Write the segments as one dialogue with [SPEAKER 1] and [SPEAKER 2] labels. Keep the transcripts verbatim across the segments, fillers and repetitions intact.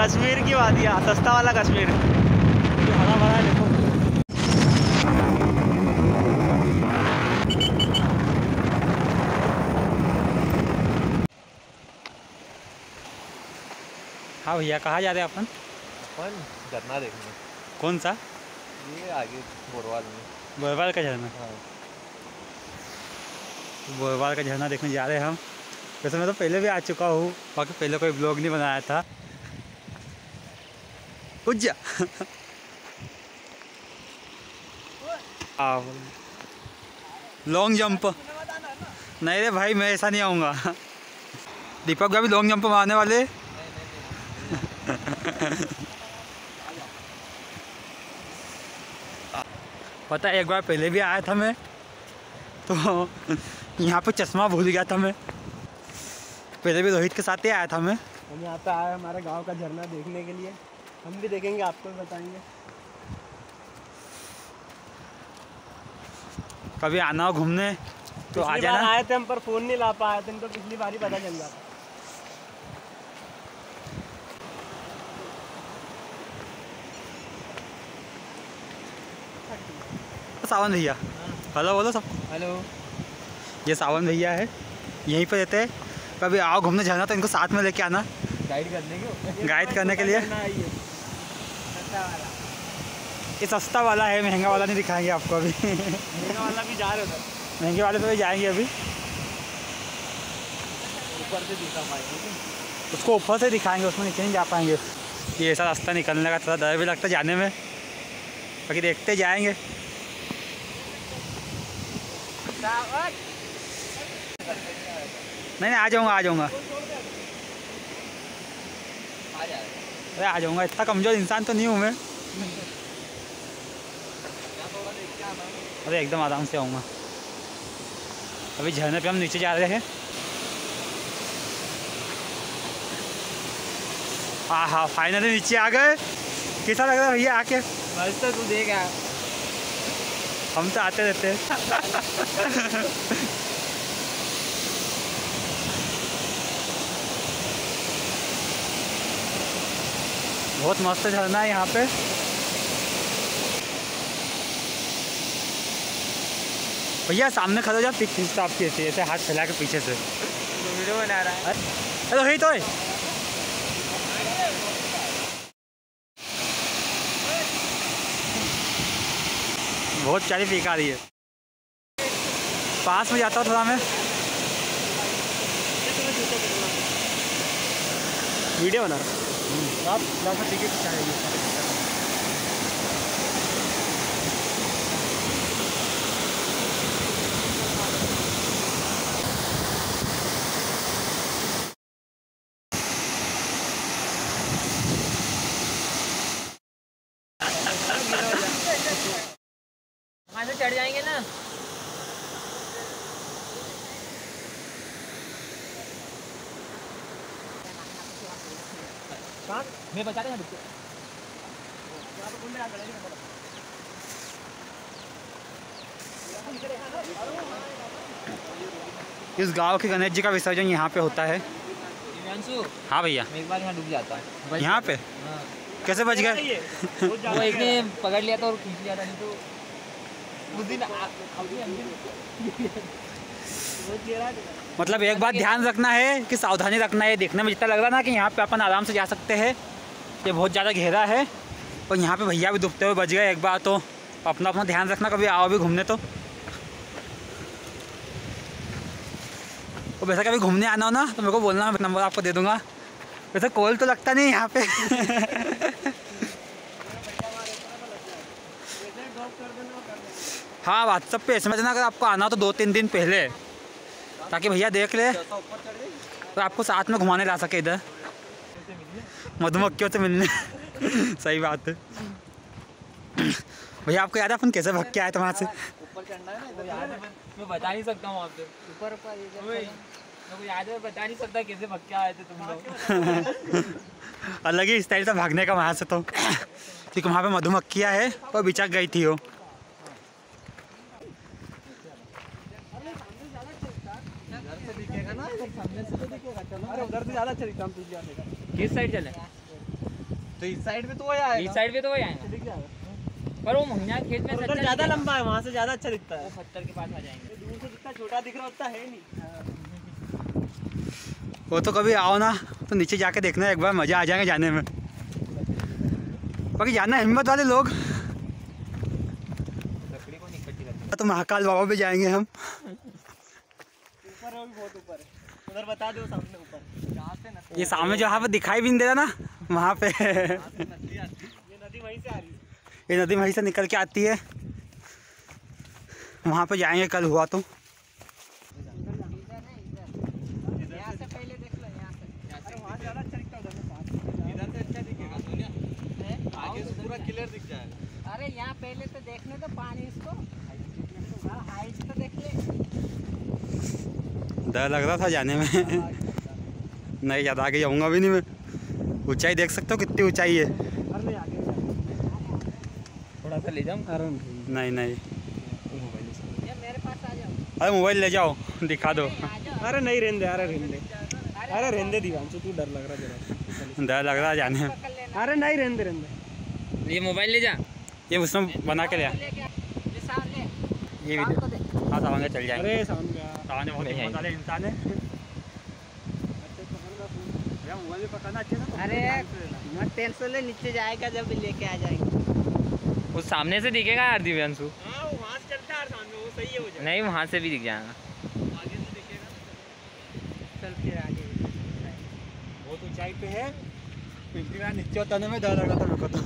[SPEAKER 1] कश्मीर की वादियाँ, सस्ता वाला कश्मीर। हरा भरा है देखो। हाँ भैया, कहाँ जा रहे हैं अपन?
[SPEAKER 2] अपन झरना देखने।
[SPEAKER 1] कौन सा?
[SPEAKER 2] ये आगे बोरवाल में।
[SPEAKER 1] बोरवाल का झरना?
[SPEAKER 2] हाँ।
[SPEAKER 1] बोरवाल का झरना देखने जा रहे हैं हम। वैसे मैं तो पहले भी आ चुका हूँ, बाकी पहले कोई ब्लॉग नहीं बनाया था। कुछ जा लॉन्ग जंप नहीं रे भाई, मैं ऐसा नहीं आऊँगा। दीपक भाई भी लॉन्ग जंप मारने वाले। पता है, एक बार पहले भी आया था मैं, तो यहाँ पे चश्मा भूल गया था मैं। पहले भी रोहित के साथ ही आया था मैं।
[SPEAKER 3] हम यहाँ पे आए हमारे गांव का झरना देखने के लिए। हम भी देखेंगे, आपको भी बताएंगे।
[SPEAKER 1] कभी आना हो घूमने तो आ जाना।
[SPEAKER 3] आए थे हम, पर फोन नहीं ला पाए थे, तो पिछली बार ही पता चल जाता।
[SPEAKER 1] सावन भैया, हेलो बोलो सब।
[SPEAKER 3] हेलो।
[SPEAKER 1] ये सावन भैया है, यहीं पे रहते हैं। कभी आओ घूमने झरना तो इनको साथ में लेके आना,
[SPEAKER 3] गाइड करने के
[SPEAKER 1] गाइड करने के लिए। ये सस्ता वाला है, महंगा वाला नहीं दिखाएंगे आपको अभी।
[SPEAKER 3] महंगा वाला भी जा रहे हो?
[SPEAKER 1] महंगे वाले पे भी जाएंगे अभी।
[SPEAKER 3] ऊपर से दिखा पाएंगे,
[SPEAKER 1] उसको ऊपर से दिखाएंगे, उसमें नीचे नहीं जा पाएंगे। ये ऐसा रास्ता निकलने का थोड़ा डर भी लगता है जाने में, बाकी देखते जाएंगे। नहीं नहीं, आ जाऊँगा आ जाऊँगा अरे आ जाऊँगा, इतना कमज़ोर इंसान तो नहीं हूँ मैं। अरे एकदम आराम से आऊँगा। अभी झरने पे हम नीचे जा रहे हैं। हाँ हाँ, फाइनली नीचे आ गए। कैसा लग रहा है भैया आके?
[SPEAKER 3] बस तो तू देख,
[SPEAKER 1] हम तो आते रहते हैं। बहुत मस्त झरना है यहाँ पे। भैया सामने खड़े हो जाओ, पिक खींचता आपके ऐसे ऐसे हाथ फैला के पीछे से।
[SPEAKER 3] वीडियो बना रहा है।
[SPEAKER 1] हेलो ही तो है। बहुत चारी पीक आ रही है। पास में जाता हूँ थोड़ा मैं।
[SPEAKER 3] वीडियो बना रहा। आप लाखों टिकट चाहिए। वहाँ से चढ़ जाएंगे ना। मैं बचा रहा हूँ।
[SPEAKER 1] इस गांव के गणेश जी का विसर्जन यहाँ पे होता है। हाँ भैया,
[SPEAKER 3] एक बार यहाँ डूब जाता है।
[SPEAKER 1] यहाँ पे
[SPEAKER 3] हाँ।
[SPEAKER 1] कैसे बच गए?
[SPEAKER 3] वो एक ने पकड़ लिया था और खींच लिया था, नहीं तो उस दिन
[SPEAKER 1] मतलब एक बात ध्यान रखना है कि सावधानी रखना है। देखने में जितना लग रहा ना कि यहाँ पे अपन आराम से जा सकते हैं, ये बहुत ज़्यादा गहरा है। और यहाँ पे भैया भी डूबते हुए बच गए एक बार, तो अपना अपना ध्यान रखना कभी आओ भी घूमने तो। और वैसे कभी घूमने आना हो ना तो मेरे को बोलना, मैं नंबर आपको दे दूँगा। वैसे कॉल तो लगता नहीं यहाँ पे। हाँ, व्हाट्सएप पे एस एम एस देना अगर आपको आना हो तो दो तीन दिन पहले, ताकि भैया देख ले तो आपको साथ में घुमाने ला सके इधर मधुमक्खियों से मिलने। सही बात है भैया। आपको याद है अपन कैसे भाग के आए थे वहाँ से?
[SPEAKER 3] ऊपर चढ़ना है ना, याद है, मैं बता नहीं सकता हूँ आपसे। ऊपर ऊपर मेरे याद है, बता नहीं सकता कैसे भाग के आए थे तुम लोग।
[SPEAKER 1] अलग ही स्टाइल था भागने का वहाँ से तो, क्योंकि वहाँ पे मधुमक्खियाँ है और बिचक गई थी वो।
[SPEAKER 3] अरे उधर से ज़्यादा अच्छा दिखता है। किस साइड चले?
[SPEAKER 2] तो इस साइड पे तो वही आएगा।
[SPEAKER 3] इस साइड पे तो वही आएगा,
[SPEAKER 2] दिख जाएगा।
[SPEAKER 3] पर वो महिना खेत में से अच्छा
[SPEAKER 2] ज्यादा
[SPEAKER 3] दिखेगा।
[SPEAKER 2] लंबा है, वहाँ से ज्यादा अच्छा दिखता
[SPEAKER 3] वो
[SPEAKER 2] है।
[SPEAKER 3] पत्थर के पास आ जाएंगे।
[SPEAKER 2] दूर से जितना छोटा दिख रहा उतना है नहीं।
[SPEAKER 1] वो तो कभी आओ ना तो नीचे जाके देखना एक बार, मज़ा आ जाएगा जाने में। बाकी जाना हिम्मत वाले लोग
[SPEAKER 3] लकड़ी को नहीं इकट्ठी करते।
[SPEAKER 1] तो महाकाल बाबा पे जाएंगे हम।
[SPEAKER 2] ऊपर है, वो भी बहुत ऊपर है। उधर बता दो सामने ऊपर जहाँ से नदी,
[SPEAKER 1] ये सामने जो यहाँ पे दिखाई भी नहीं दे रहा ना, वहाँ पे
[SPEAKER 2] नदी आती है। ये नदी वहीं से आ रही है।
[SPEAKER 1] ये नदी वहीं से निकल के आती है। वहाँ पे जाएंगे कल हुआ तो।
[SPEAKER 2] इधर से अच्छा दिखेगा सोनिया, आगे से पूरा क्लियर दिख जाएगा।
[SPEAKER 4] अरे यहाँ पहले तो देखने तो पानी इसको हाइट तो देख ले।
[SPEAKER 1] डर लग रहा था जाने में। नहीं ज़्यादा आगे जाऊँगा भी नहीं मैं। ऊंचाई देख सकते हो कितनी ऊंचाई है।
[SPEAKER 3] थोड़ा सा ले जाऊँ।
[SPEAKER 1] नहीं नहीं,
[SPEAKER 4] ये मेरे पास आ जाओ।
[SPEAKER 1] अरे मोबाइल ले जाओ, दिखा दो।
[SPEAKER 4] आ जाओ।
[SPEAKER 2] अरे नहीं रहने, अरे रहने, अरे रहने दीवानचो, तू डर लग रहा जरा।
[SPEAKER 1] डर लग रहा है जाने में।
[SPEAKER 4] पकड़ लेना।
[SPEAKER 2] अरे नहीं रहने, रहने।
[SPEAKER 3] ये मोबाइल ले जा।
[SPEAKER 1] ये उसमें बना के लिया
[SPEAKER 4] लेके आ। ये सामने
[SPEAKER 1] ये
[SPEAKER 4] काम
[SPEAKER 1] वीडियो।
[SPEAKER 4] को देख।
[SPEAKER 1] हाँ सामने चल जाएंगे।
[SPEAKER 2] अरे सामने
[SPEAKER 1] सामने बहुत
[SPEAKER 3] नहीं
[SPEAKER 1] हिम्मत वाले इंसान है। भैया मोबाइल भी पकड़ना अच्छे से।
[SPEAKER 4] अरे मत टेंशन ले, नीचे जाएगा जब लेके आ जाएंगे।
[SPEAKER 3] वो सामने से दिखेगा यार दिव्यांशु।
[SPEAKER 2] हाँ वहाँ से चलता है सामने, वो सही है हो जाए।
[SPEAKER 3] नहीं वहाँ से भी दिख जाएगा।
[SPEAKER 2] आगे से दिखेगा,
[SPEAKER 4] चल फिर आगे।
[SPEAKER 1] बहुत ऊंचाई पे है। पिछली बार नीचे उतरने में डर लगा था मेरे को तो।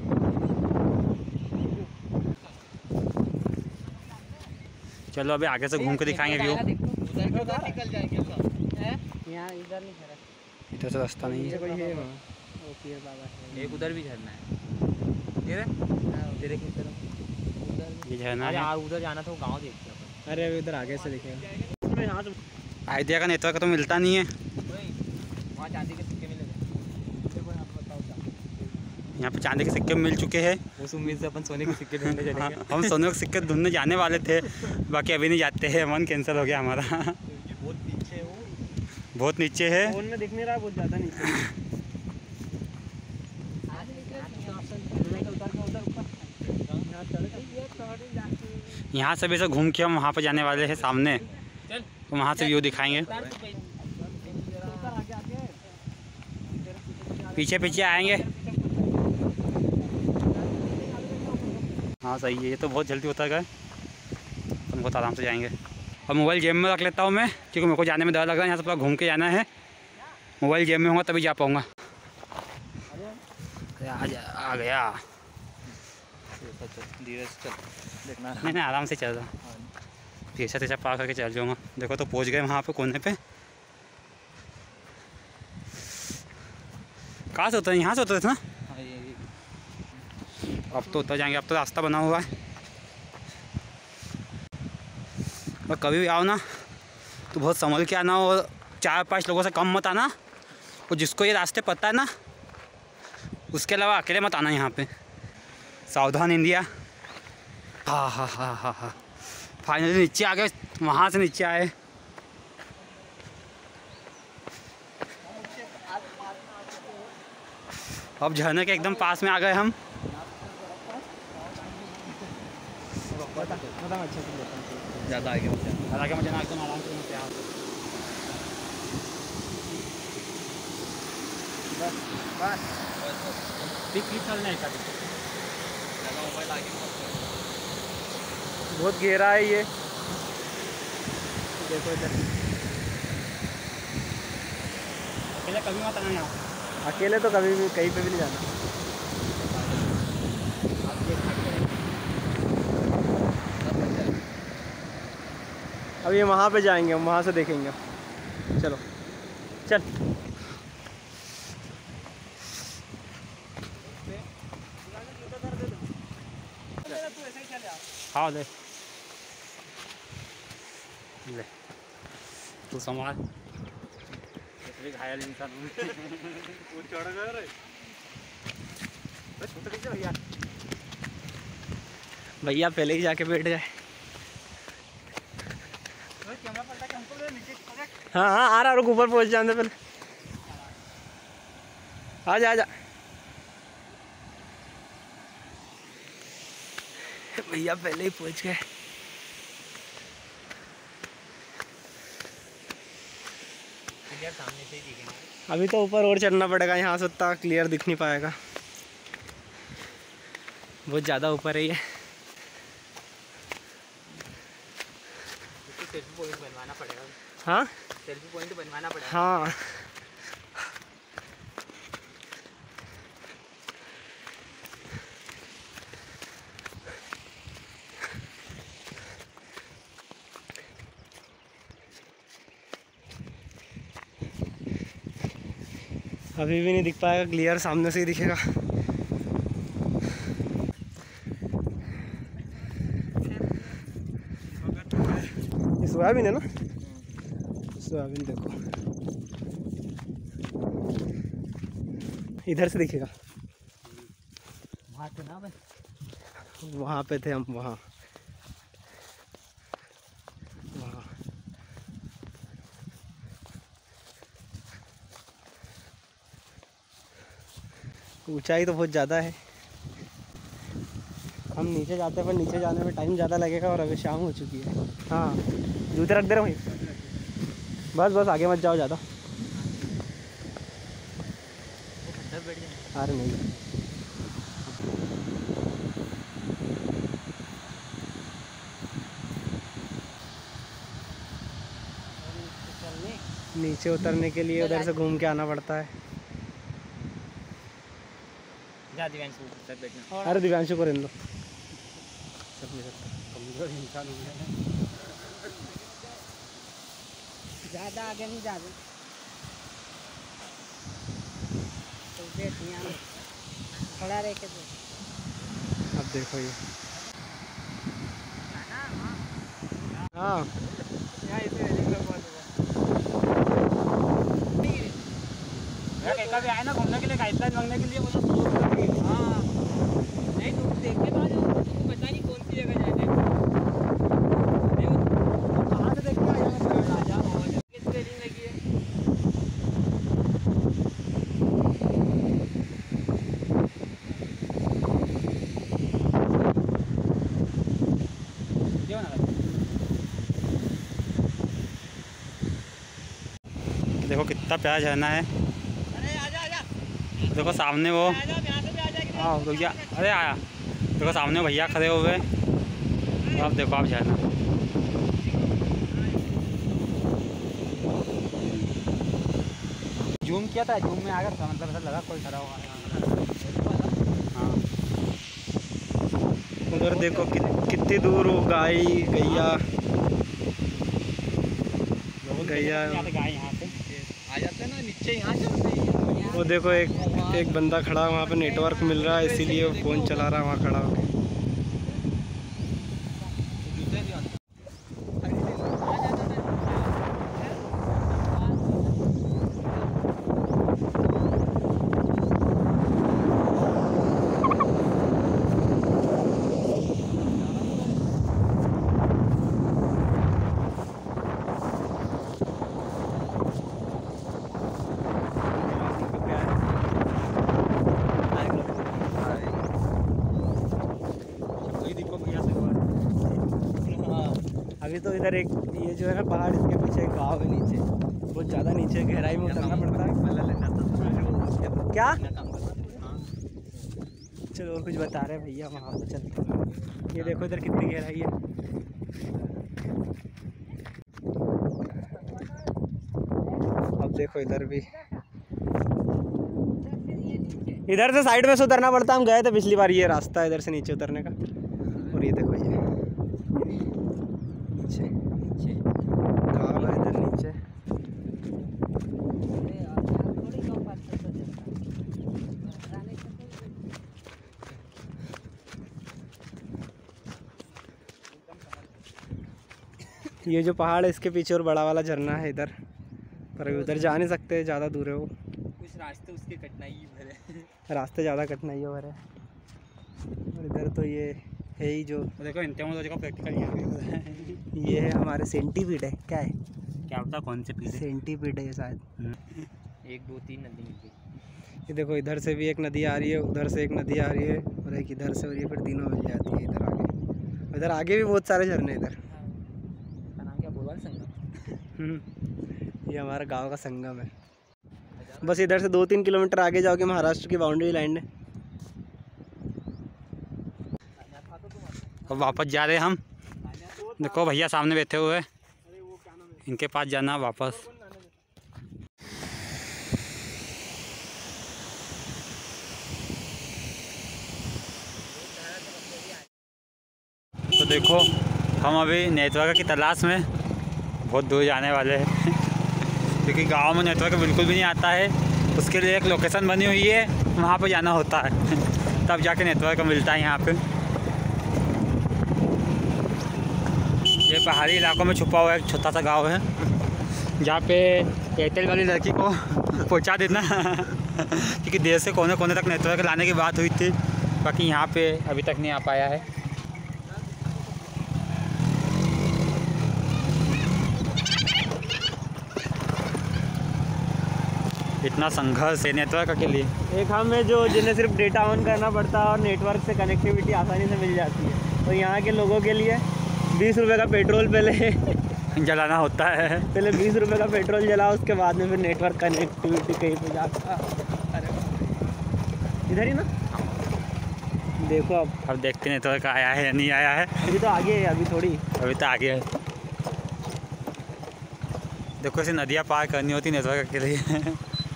[SPEAKER 1] चलो अभी आगे से घूम के दिखाएंगे व्यू।
[SPEAKER 4] देखो
[SPEAKER 2] उधर को उधर निकल जाएंगे सब।
[SPEAKER 4] है? यहाँ इधर नहीं खड़ा।
[SPEAKER 1] इधर से रास्ता नहीं है।
[SPEAKER 2] कोई है
[SPEAKER 4] ओ पीर बाबा है।
[SPEAKER 3] एक उधर भी झरना है। ये देख, ये देख इस तरफ।
[SPEAKER 1] ये झरना
[SPEAKER 3] अरे
[SPEAKER 1] है।
[SPEAKER 3] यार उधर जाना तो गाँव देखते हैं।
[SPEAKER 2] अरे अभी उधर आगे से दिखेगा। यहाँ से
[SPEAKER 1] आइडिया का नेटवर्क तो मिलता नहीं है।
[SPEAKER 3] वहाँ चांदी के सिक्के मिलेंगे।
[SPEAKER 1] यहाँ पे चांदी के सिक्के मिल चुके हैं।
[SPEAKER 3] उस उम्मीद से अपन सोने के सिक्के ढूंढने
[SPEAKER 1] हाँ,
[SPEAKER 3] चलेंगे।
[SPEAKER 1] हम सोने के सिक्के ढूंढने जाने वाले थे, बाकी अभी नहीं जाते हैं, मन कैंसिल हो गया हमारा।
[SPEAKER 2] बहुत पीछे है वो,
[SPEAKER 1] बहुत नीचे है।
[SPEAKER 2] फोन में दिख नहीं रहा, बहुत ज़्यादा नीचे।
[SPEAKER 1] यहाँ से भी से घूम के हम वहाँ पे जाने वाले हैं सामने, तो वहाँ से व्यू दिखाएंगे। पीछे पीछे आएंगे। हाँ सही है, ये तो बहुत जल्दी उतर गए। हम बहुत आराम से जाएंगे। और मोबाइल जेब में रख लेता हूँ मैं, क्योंकि मेरे को जाने में डर लग रहा है। यहाँ से पूरा घूम के जाना है। मोबाइल जेब में होगा तभी जा पाऊँगा। आ जा आ गया।
[SPEAKER 2] धीरे से चल, देखना।
[SPEAKER 1] नहीं नहीं आराम से चल रहा। पीछा तीछा पार करके चल जाऊँगा। देखो तो पहुँच गए वहाँ पे कोने पे। कहाँ से उतर, यहाँ से उतरे थे ना। अब तो उतर जाएंगे, अब तो रास्ता बना हुआ है। और कभी भी आओ ना तो बहुत संभल के आना, और चार पांच लोगों से कम मत आना। और जिसको ये रास्ते पता है ना, उसके अलावा अकेले मत आना यहाँ पे। सावधान इंडिया। हाँ हाँ हाँ हाँ हाँ फाइनली नीचे आ गए, वहाँ से नीचे आए। अब झरने के एकदम पास में आ गए हम।
[SPEAKER 2] ज़्यादा आगे मत जा।
[SPEAKER 1] हालांकि मुझे ना एकदम आराम से यहाँ पे आओ।
[SPEAKER 4] बस बस
[SPEAKER 1] पिक क्लिक चलना है का
[SPEAKER 2] मोबाइल आगे मत कर।
[SPEAKER 4] बहुत गहरा है ये। देखो इधर
[SPEAKER 1] अकेले कभी मत आना यहाँ।
[SPEAKER 4] अकेले तो कभी भी कहीं पे भी नहीं जाना। अब ये वहाँ पे जाएंगे, हम वहाँ से देखेंगे। चलो चल।
[SPEAKER 1] हाँ ले ले तू संभाल, भी घायल इंसान हूँ।
[SPEAKER 2] वो चढ़ गए रे।
[SPEAKER 1] भैया
[SPEAKER 4] भैया पहले ही जाके बैठ गए। हाँ हाँ आ रहा, रुक ऊपर पहुँच जाने पहले। आ जा आ जा। भैया पहले ही पहुंच गए।
[SPEAKER 3] सामने से ही दिखेगा।
[SPEAKER 4] अभी तो ऊपर और चढ़ना पड़ेगा, यहाँ से उतना क्लियर दिख नहीं पाएगा, बहुत ज़्यादा ऊपर है ये।
[SPEAKER 3] सेल्फी पॉइंट बनवाना पड़ेगा।
[SPEAKER 4] हाँ
[SPEAKER 3] सेल्फी पॉइंट बनवाना पड़ेगा।
[SPEAKER 4] हाँ अभी भी नहीं दिख पाएगा क्लियर, सामने से ही दिखेगा। ये सोयाबीन है ना, सोयाबीन देखो इधर से दिखेगा।
[SPEAKER 3] वहाँ तो ना भाई,
[SPEAKER 4] वहाँ पे थे हम, वहाँ वहाँ ऊंचाई तो बहुत ज़्यादा है। हम नीचे जाते हैं पर नीचे जाने में टाइम ज़्यादा लगेगा और अभी शाम हो चुकी है। हाँ जूते रख दे रहे भाई, बस बस आगे मत जाओ ज़्यादा। अरे नहीं, नीचे उतरने के लिए उधर से घूम के आना पड़ता है।
[SPEAKER 3] जा दिव्यांशु सर बैठना।
[SPEAKER 4] अरे दिव्यांशु को रहने दो।
[SPEAKER 1] कमजोर इंसान हो गया,
[SPEAKER 2] ज़्यादा आगे नहीं जा रहे, तो बैठ यहाँ खड़ा रह के।
[SPEAKER 4] अब देखो ये, हाँ
[SPEAKER 2] यहाँ इसे रेलिंग लगवा दूँगा।
[SPEAKER 1] कभी आए ना घूमने के लिए, गाइडलाइन मांगने के लिए बोलो।
[SPEAKER 3] हाँ नहीं तुम देख के तो आ जाओ, तुमको पता नहीं कौन सी जगह जाना है।
[SPEAKER 2] कहाँ से देख के आ जाएगा?
[SPEAKER 3] आ जाओ, किस रेलिंग लगी है?
[SPEAKER 1] क्यों ना देखो कितना प्यारा झरना है।
[SPEAKER 2] अरे आजा आजा
[SPEAKER 1] देखो सामने वो,
[SPEAKER 2] आजा, यहाँ से भी आ जाएगी।
[SPEAKER 1] हाँ भैया, अरे आया, देखो सामने भैया खड़े हुए हैं। तो आप देखो आप झरना, जूम किया था, जूम में आ गया था, मतलब ऐसा लगा कोई खड़ा हुआ है। हाँ
[SPEAKER 4] उधर देखो कि, कितनी दूर वो गाय गैया गैया
[SPEAKER 1] गाय यहाँ पे
[SPEAKER 3] आ जाते हैं ना नीचे, यहाँ चलते हैं।
[SPEAKER 4] वो देखो एक एक बंदा खड़ा है वहाँ पे, नेटवर्क मिल रहा है इसीलिए वो फ़ोन चला रहा है वहाँ खड़ा होकर। अभी तो इधर एक ये जो है ना पहाड़, इसके पीछे एक गाँव है नीचे, बहुत ज़्यादा नीचे गहराई में उतरना पड़ता है। क्या चलो और कुछ बता रहे हैं भैया, वहाँ पे चलते हैं। ये देखो इधर कितनी गहराई है। अब देखो इधर भी, इधर से साइड में से उतरना पड़ता है। हम गए थे पिछली बार, ये रास्ता है इधर से नीचे उतरने का। और ये देखो ये नीचे नीचे गाँव है इधर नीचे। ये जो पहाड़ है इसके पीछे और बड़ा वाला झरना है इधर, पर अभी उधर जा नहीं सकते, ज़्यादा दूर है वो।
[SPEAKER 3] कुछ रास्ते उसके कठिनाई भरे,
[SPEAKER 4] रास्ते ज़्यादा कठिनाई हो रहे हैं। और इधर तो ये है ही जो,
[SPEAKER 1] देखो इंटरमोलॉजी का प्रैक्टिकल यहाँ पे
[SPEAKER 4] ये है हमारे सेंटीपीड है, क्या है
[SPEAKER 1] क्या पता कौन से पीछे
[SPEAKER 4] सेंटीपीड है ये शायद।
[SPEAKER 3] एक दो तीन नदी मिल गई।
[SPEAKER 4] ये देखो इधर से भी एक नदी आ रही है, उधर से एक नदी आ रही है और एक इधर से, और ये फिर तीनों मिल जाती है इधर आगे। इधर आगे भी बहुत सारे झरने इधर।
[SPEAKER 3] का नाम क्या बोलवा संगम?
[SPEAKER 4] हम्म, ये हमारा गांव का संगम है। बस इधर से दो तीन किलोमीटर आगे जाओगे महाराष्ट्र की बाउंड्री लाइन है।
[SPEAKER 1] अब वापस जा रहे हैं हम। देखो भैया सामने बैठे हुए, इनके पास जाना वापस। तो देखो हम अभी नेटवर्क की तलाश में बहुत दूर जाने वाले हैं क्योंकि गांव में नेटवर्क बिल्कुल भी नहीं आता है। उसके लिए एक लोकेशन बनी हुई है, वहाँ पर जाना होता है तब जाके नेटवर्क मिलता है यहाँ पे। ये पहाड़ी इलाकों में छुपा हुआ एक छोटा सा गांव है जहाँ पे एयरटेल वाली लड़की को पहुँचा देना क्योंकि देश से कोने कोने तक नेटवर्क लाने की बात हुई थी, बाकी यहाँ पे अभी तक नहीं आ पाया है। इतना संघर्ष है नेटवर्क के लिए।
[SPEAKER 4] एक हम है जो जिन्हें सिर्फ डेटा ऑन करना पड़ता है और नेटवर्क से कनेक्टिविटी आसानी से मिल जाती है। तो यहाँ के लोगों के लिए बीस रुपए का पेट्रोल पहले
[SPEAKER 1] जलाना होता है।
[SPEAKER 4] पहले बीस रुपए का पेट्रोल जला, उसके बाद में फिर नेटवर्क कनेक्टिविटी कहीं पे जाता। अरे इधर ही ना, देखो अब
[SPEAKER 1] अब देखते नेटवर्क आया है या नहीं आया है।
[SPEAKER 4] अभी तो आगे है, अभी थोड़ी।
[SPEAKER 1] अभी तो आगे है। देखो ऐसे नदियाँ पार करनी होती नेटवर्क के लिए।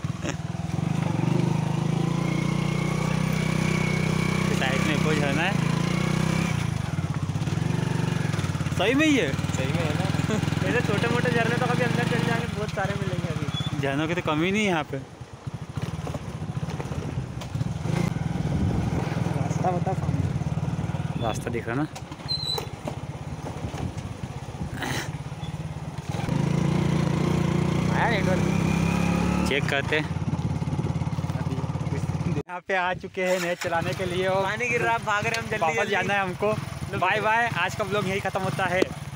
[SPEAKER 1] साइड में कोई झरना है, सही में ही है।
[SPEAKER 3] सही में है ना।
[SPEAKER 4] ऐसे छोटे मोटे झरने तो कभी अंदर चल जाएंगे, बहुत सारे मिलेंगे अभी।
[SPEAKER 1] झरनों की तो कमी नहीं है यहाँ पे।
[SPEAKER 4] रास्ता बता सामने।
[SPEAKER 1] रास्ता दिख रहा ना।
[SPEAKER 3] आया नेटवर्क?
[SPEAKER 1] चेक करते। यहाँ पे आ चुके हैं नेट चलाने के लिए और
[SPEAKER 4] पानी गिर रहा, भाग रहे हम जल्दी
[SPEAKER 1] वापस
[SPEAKER 4] जल्दी।
[SPEAKER 1] जाना है हमको। बाय बाय, आज का ब्लॉग यही ख़त्म होता है।